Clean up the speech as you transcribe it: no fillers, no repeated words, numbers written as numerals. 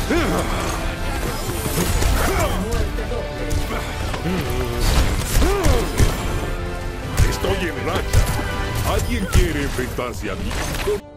Estoy en racha. ¿Alguien quiere enfrentarse a mí?